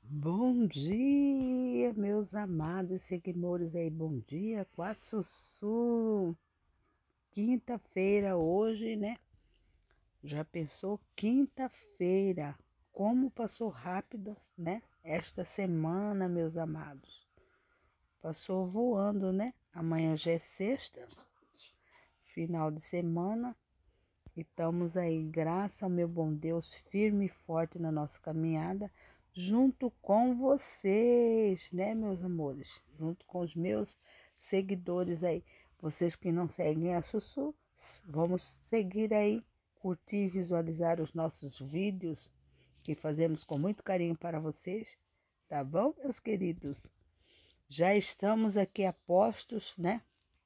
Bom dia, meus amados seguidores aí, bom dia com a Sussu. Quinta-feira hoje, né? Já pensou? Quinta-feira, como passou rápido, né? Esta semana, meus amados, passou voando, né? Amanhã já é sexta, final de semana, e estamos aí, graças ao meu bom Deus, firme e forte na nossa caminhada, junto com vocês, né, meus amores? Junto com os meus seguidores aí. Vocês que não seguem a Sussu, vamos seguir aí, curtir e visualizar os nossos vídeos que fazemos com muito carinho para vocês, tá bom, meus queridos? Já estamos aqui a postos, né?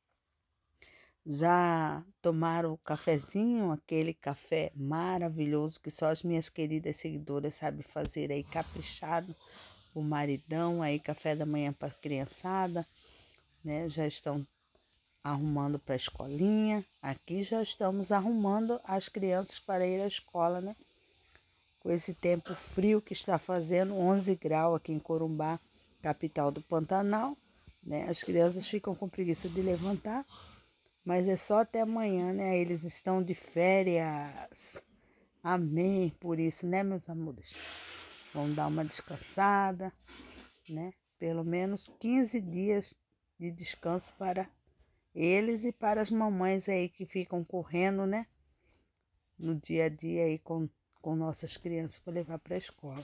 Já tomaram o cafezinho, aquele café maravilhoso que só as minhas queridas seguidoras sabem fazer aí, caprichado, o maridão, aí café da manhã para a criançada, né? Já estão arrumando para a escolinha. Aqui já estamos arrumando as crianças para ir à escola, né? Com esse tempo frio que está fazendo, 11 graus aqui em Corumbá, capital do Pantanal, né? As crianças ficam com preguiça de levantar, mas é só até amanhã, né? Eles estão de férias. Amém por isso, né, meus amores? Vão dar uma descansada, né? Pelo menos 15 dias de descanso para eles e para as mamães aí que ficam correndo, né? No dia a dia aí com nossas crianças para levar para a escola.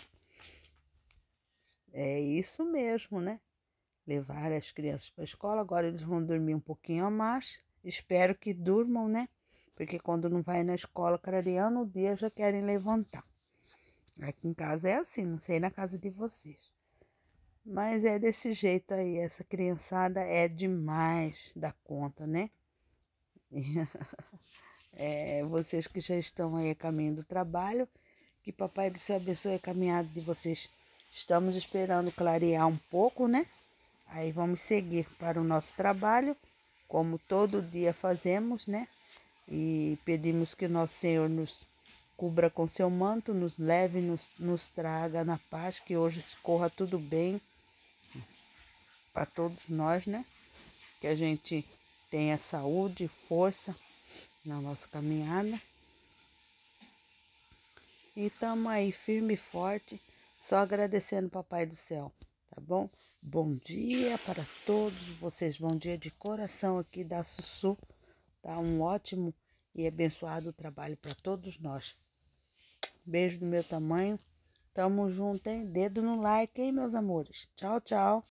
É isso mesmo, né? Levar as crianças para a escola. Agora eles vão dormir um pouquinho a mais. Espero que durmam, né? Porque quando não vai na escola, clareando o dia, já querem levantar. Aqui em casa é assim, não sei na casa de vocês. Mas é desse jeito aí, essa criançada é demais da conta, né? Vocês que já estão aí a caminho do trabalho, que Papai do Céu abençoe a caminhada de vocês. Estamos esperando clarear um pouco, né? Aí vamos seguir para o nosso trabalho, como todo dia fazemos, né? E pedimos que nosso Senhor nos cubra com seu manto, nos leve, nos traga na paz, que hoje corra tudo bem para todos nós, né? Que a gente tenha saúde e força na nossa caminhada. E estamos aí firme e forte, só agradecendo Papai do Céu, tá bom? Bom dia para todos vocês, bom dia de coração aqui da Sussu, tá? Um ótimo e abençoado trabalho para todos nós. Beijo do meu tamanho, tamo junto, hein? Dedo no like, hein, meus amores? Tchau, tchau.